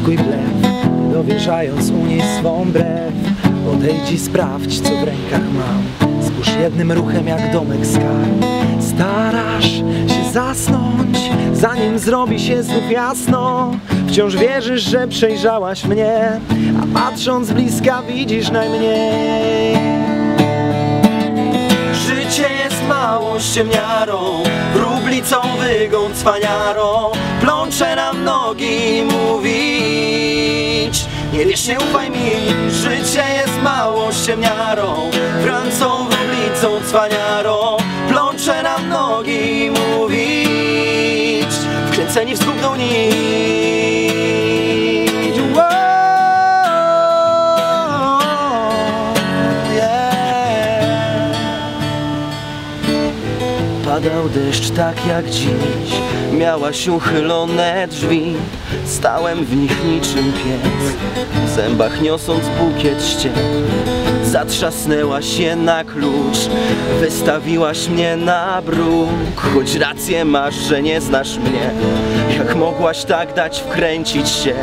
Zamaskuj blef, dowierzając u niej swą brew. Podejdź i sprawdź, co w rękach mam. Spójrz jednym ruchem jak domek skarb. Starasz się zasnąć, zanim zrobi się znów jasno. Wciąż wierzysz, że przejrzałaś mnie, a patrząc z bliska widzisz najmniej. Życie jest małą ściemniarą, wróblicą wygą cwaniarą. Plącze nam nogi mówić, nie wiesz, nie ufaj mi. Życie jest małą ściemniarą, wrancą, wróblicą, cwaniarą. Plącze nam nogi mówić, wkręceni w zgubną nić. Padał deszcz tak jak dziś, miałaś uchylone drzwi. Stałem w nich niczym pies, w zębach niosąc bukiet ściek. Zatrzasnęłaś je na klucz, wystawiłaś mnie na bruk. Choć rację masz, że nie znasz mnie, jak mogłaś tak dać wkręcić się?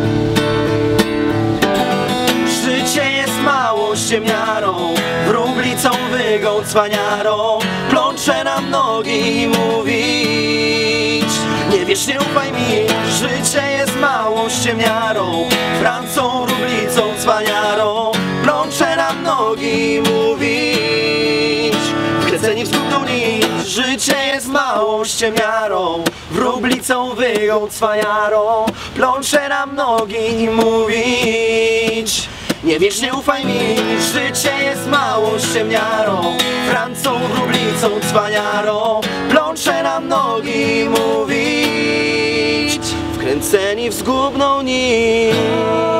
Życie jest małą ściemniarą, wróblicą wygą cwaniarą. Plącze nam nogi mówić, nie wiesz, nie ufaj mi. Życie jest małą ściemniarą, wrancą, wróblicą, cwaniarą. Plącze nam nogi mówić, wkręceni w zgubną nić. Życie jest małą ściemniarą, wróblicą wygą cwaniarą. Plącze nam nogi mówić, nie wiesz, nie ufaj mi. Życie jest małą ściemniarą, wrancą, wróblicą, cwaniarą. Plącze nam nogi mówić, wkręceni w zgubną nić.